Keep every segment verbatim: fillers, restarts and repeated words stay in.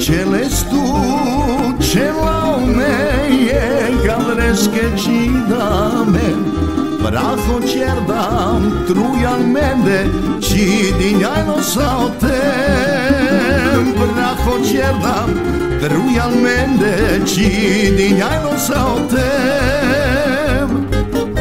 Celestu ce laume Gavreske čidame Braho čerdam Trujan mende Čidinjajno sao tem Braho čerdam Trujan mende Čidinjajno sao tem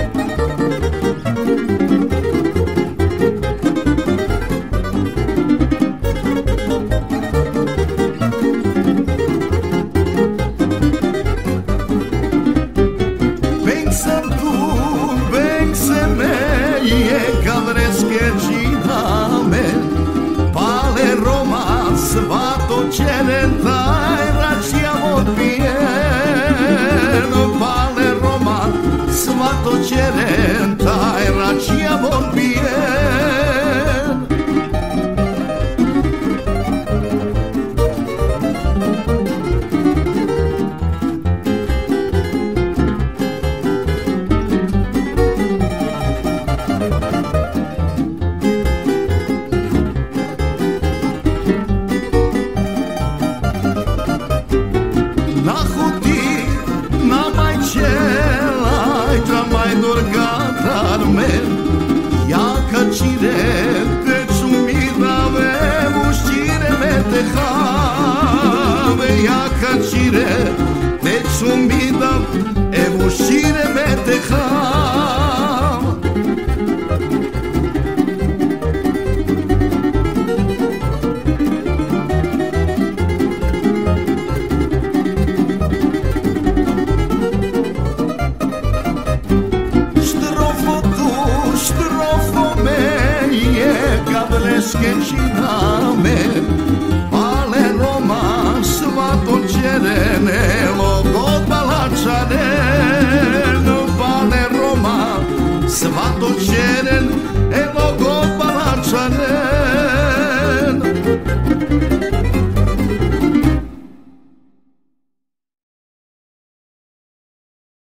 Gavreske čidame Pale Roma Svato čeren taj račijam odbijen Pale Roma Svato čeren taj račijam odbijen Jaka čire, teću mi dave, mušćire me te have. Jaka čire, teću mi dave, mušćire me te have. Gavreske čidame Pale Roma Svato čerene Logodala čaren Pale Roma Svato čeren